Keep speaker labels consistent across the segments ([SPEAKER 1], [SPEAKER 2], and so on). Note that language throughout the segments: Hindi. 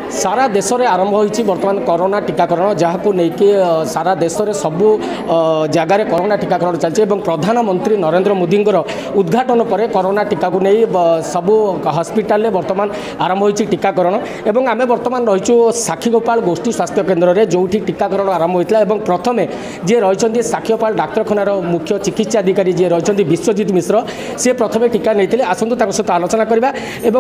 [SPEAKER 1] सारा देश में आरंभ होती बर्तमान कोरोना टीकाकरण जहाँ नहीं सारा देश में सबू जगार कोरोना टीकाकरण चलती प्रधानमंत्री नरेंद्र मोदी उद्घाटन पर कोरोना टीका को नहीं सबू हस्पिटाल बर्तमान आरंभ होती टीकाकरण एवं आम बर्तमान रहीचु साक्षीगोपाल गोष्ठी स्वास्थ्य केन्द्र में जो टीकाकरण आरंभ होता है प्रथमे जी रही साक्षीगोपाल डाक्तखानार मुख्य चिकित्सा अधिकारी जी रही विश्वजित मिश्र सी प्रथमे टीका नहीं आसतु सहित आलोचना करवा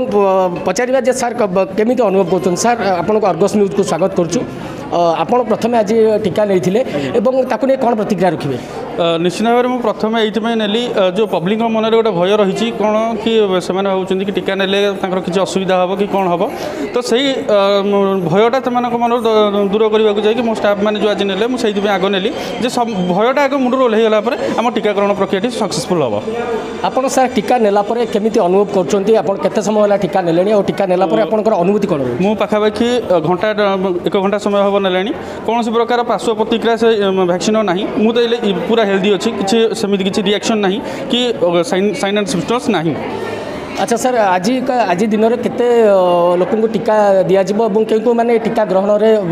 [SPEAKER 1] पचार जे सार केमी अनुभव कर सार आपको अर्गस न्यूज को स्वागत करुँ आपण प्रथमे आज टीका नहीं कौन प्रतिक्रिया रखिए
[SPEAKER 2] निश्चित भाव में प्रथम ये नेली जो पब्लिक मन में गोटे भय रही कौन कि से भावुं कि टीका नेले किसी असुविधा हम कि कौन हम तो सही भयटा से मन दूर करने को जाकि मो स्टाफ मैंने जो आज नेले मुझे आग नेली सब भयटा आगे मुंड ओह्लैगला आम टीकाकरण प्रक्रिया सक्सेसफुल हम
[SPEAKER 1] आपड़ सार टीका नेला केमी अनुभव करते समय टीका नेले और टीका नेला आपंकर अनुभूति कौन मु
[SPEAKER 2] पाखापाखि घंटा 1 घंटा समय हम नेले कौन प्रकार पार्श्व प्रतिक्रिया से वैक्सीन ना मुझे पूरा हेल्दी अच्छी किसी सेमती किसी रिएक्शन ना कि साइन एंड सिम्पटम्स ना।
[SPEAKER 1] अच्छा सर आज दिन में केते लोक टीका दिज्व क्यों मैंने टीका ग्रहण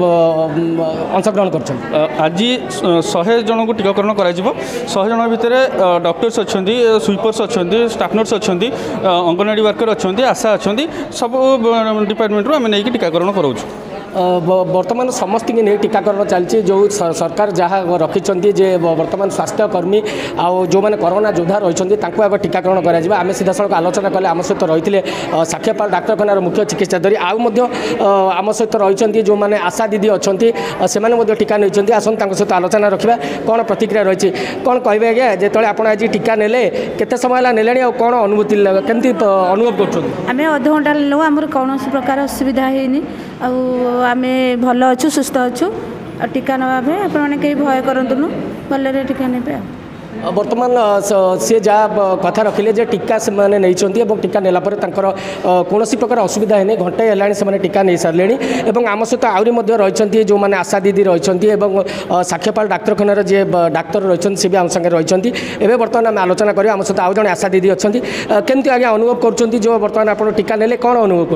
[SPEAKER 1] में अंशग्रहण कर
[SPEAKER 2] आज 100 जन को टीकाकरण कर 100 जन भितर डॉक्टर्स अच्छा स्वीपर्स अच्छा स्टाफ नर्स अच्छा अंगनवाड़ी वर्कर अच्छा आशा अच्छा सब डिपार्टमेंट रू आम नहीं टीकाकरण कराऊँ
[SPEAKER 1] वर्तमान समस्त की नहीं टीकाकरण चलती जो सरकार जहाँ रखिंट जे वर्तमान स्वास्थ्यकर्मी आउ जो मैंने कोरोना योद्धा रही आग टीकाकरण करें सीधा सड़क आलोचना कले आम सहित रही साक्षीगोपाल डाक्तखानार मुख्य चिकित्सा अधिकारी आम सहित रही जो मैंने आशा दीदी अच्छा से टीका नहीं आसन सहित आलोचना रखा कौन प्रतिक्रिया रही कौन कहे आज्ञा जो आप आज टीका नेले केते समय नेले और कौन अनुभूति केमती अनुभव कर
[SPEAKER 3] अध घंटा नेलु आम कौन प्रकार असुविधा है आम भल अच्छु सुस्थ अच्छु टीका नवा आपने कहीं भय करूँ भले टीका ने
[SPEAKER 1] वर्तमान सी जहाँ कथा रखिले जे टीका से मैंने नहीं टीका नेला कौन प्रकार असुविधा है घंटे है टीका नहीं सारे आम सहित आहरी रही जो मैंने आशा दीदी रही साक्षीगोपाल डाक्तखानार जी डाक्तर रही सी भी आम संगे रही एवं बर्तमान आम आलोचना करें आम सहित आउ जन आशा दीदी अच्छा केमती आगे अनुभव कर जो बर्तमान आप टीका नेले कौन अनुभव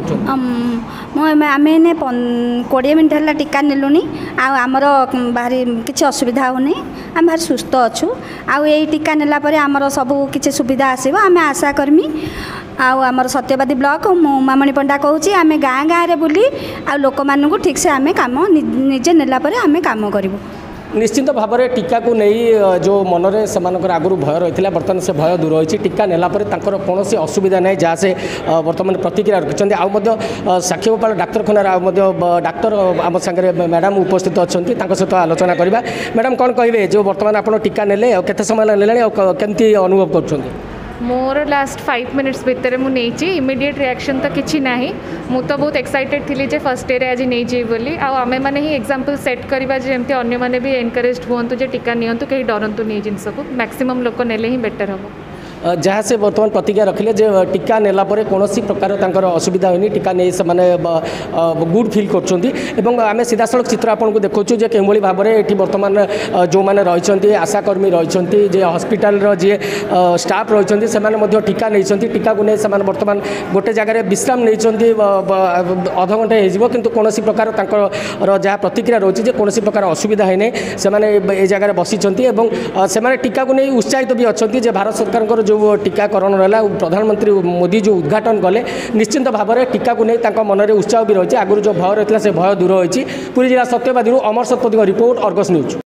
[SPEAKER 1] कर
[SPEAKER 3] आम 20 मिनट है टीका नेलुनी आमर भारी किसी असुविधा होनी आम भारी सुस्थ अच्छु आई टीका नेला परे आमर सबू किसी सुविधा आसो आम आशा कर्मी आमर सत्यवादी ब्लॉक मामणी पंडा कहूँ आम गाँ गाँव में बुली आ लोक मानू ठीक से आम कम निजे नेला परे आम कम करूँ
[SPEAKER 1] निश्चित भाव में टीका को नहीं जो मन में से आगुरी भय रही है बर्तमान से भय दूर होती टीका नेला कौन असुविधा नहीं जहाँ से बर्तमान प्रतिक्रिया रखिंट आउ साक्षीगोपाल डाक्तखानार डाक्तर आम सागर मैडम उपस्थित अच्छा सहित आलोचना करवा मैडम कौन कहे जो बर्तमान आप टीका नेले केते समय नेले केमती अनुभव कर
[SPEAKER 4] मोर लास्ट 5 मिनिट्स भितर मुझे इमिडिएट रिएक्शन तो किसी ना मु तो बहुत एक्साइटेड थी जे फर्स्ट डे आज नहीं बोली आम मैंने ही एग्जांपल सेट करवा जमती अन्य मैंने भी एनकरेज हूँ जे टीका नियंतु कहीं डरतु नहीं जिनस को मैक्सिमम लोक नेले ही बेटर हम
[SPEAKER 1] जहाँ से बर्तमान प्रतिक्रिया रखिले जे टीका नेला परे कौन प्रकार तांकर असुविधा होनी टीका नहीं से माने गुड फिल कर आम सीधा सड़क चित्र आपको देखु जे कि भाव में ये बर्तमान जो मैंने रही आशाकर्मी रही जे हस्पिटाल जी स्टाफ रही से टीका नहीं टीका को नहीं बर्तमान गोटे जगह विश्राम नहीं अध घंटे हो कि कौन प्रकार जहाँ प्रतिक्रिया रही कौन प्रकार असुविधा है नहीं जगह बसी से टीका को नहीं उत्साहित भी अच्छा भारत सरकार जो टीकाकरण रहा प्रधानमंत्री मोदी जो उद्घाटन कले निश्चिंत भाव में टीका को नहीं मन में उत्साह भी रही है आगुरी जो भय रही है से भय दूर होती पुरी जिला Satyabadi Amar Satpathy report Argus news.